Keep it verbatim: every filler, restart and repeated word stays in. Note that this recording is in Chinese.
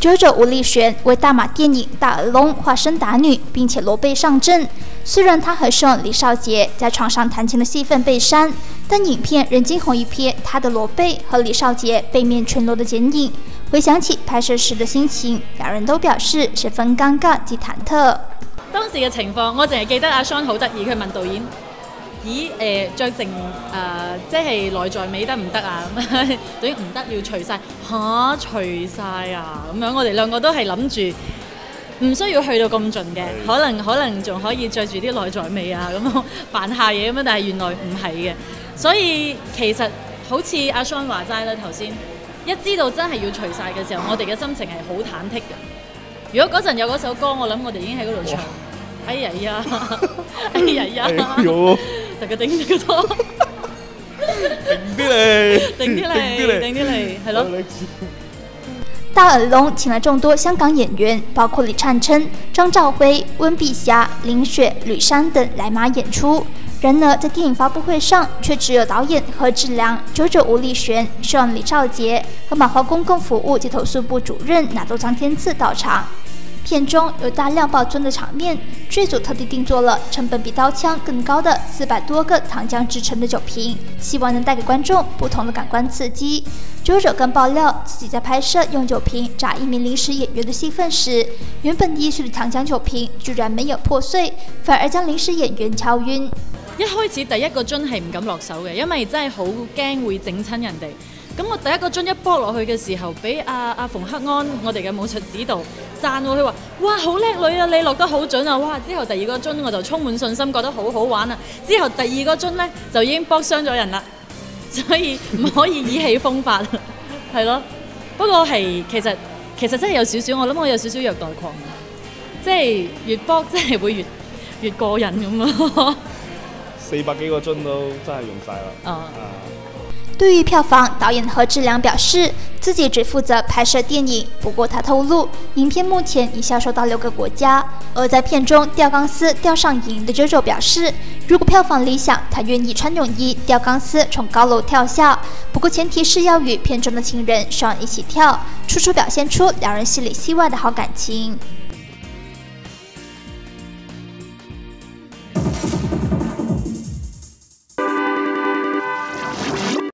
JoJo 吴丽璇为大马电影《大耳窿》化身打女，并且裸背上阵。虽然她和摄影李少杰在床上弹琴的戏份被删，但影片仍惊鸿一瞥她的裸背和李少杰背面全裸的剪影。回想起拍摄時的心情，兩人都表示十分尷尬及忐忑。 當時嘅情況，我淨係記得阿 Sean 好得意，佢問導演：咦誒著剩誒即係內在美得唔得啊？導演唔得，要除晒嚇，除晒啊咁樣。我哋兩個都係諗住唔需要去到咁盡嘅，可能可能仲可以着住啲內在美啊咁扮下嘢咁樣，但係原來唔係嘅。所以其實好似阿 Sean 話齋啦，頭先一知道真係要除晒嘅時候，我哋嘅心情係好忐忑嘅。如果嗰陣有嗰首歌，我諗我哋已經喺嗰度唱。哎呀呀，哎呀呀，特個頂呢個多， 頂啲嚟， 頂啲嚟，頂啲嚟，係咯。 大耳窿請來眾多香港演員，包括李燦琛、張兆輝、溫碧霞、林雪、呂珊等來馬演出。然而在電影發布會上，卻只有導演何志良、JoJo 吳麗璇、攝影李少杰和馬華公共服務及投訴部主任拿督張天賜到場。片中有大量爆樽的場面，劇組特地定做了成本比刀槍更高的四百多個糖漿製成的酒瓶，希望能帶給觀眾不同的感官刺激。JoJo 更爆料自己在拍攝用酒瓶炸一名臨時演員的戲份時，原本滴水的糖漿酒瓶居然沒有破碎，反而將臨時演員敲暈。 一開始第一個樽係唔敢落手嘅，因為真係好驚會整親人哋。咁我第一個樽一剝落去嘅時候，俾阿阿馮克安我哋嘅武術指導讚我，佢話：哇，好叻女啊，你落得好準啊！哇！之後第二個樽我就充滿信心，覺得好好玩啊！之後第二個樽呢，就已經剝傷咗人啦，所以唔可以意氣風發，係咯。不過係其實其實真係有少少，我諗我有少少虐待狂，即係越剝真係會越越過癮咁咯。 四百幾個樽都真係用晒啦。 啊。 對於票房，導演何志良表示自己只負責拍攝電影，不過他透露，影片目前已銷售到六個國家。而在片中吊鋼絲吊上癮的 JoJo 表示，如果票房理想，他願意穿泳衣吊鋼絲從高樓跳下，不過前提是要與片中的情人 Sean 一起跳，處處表現出兩人戲裡戲外的好感情。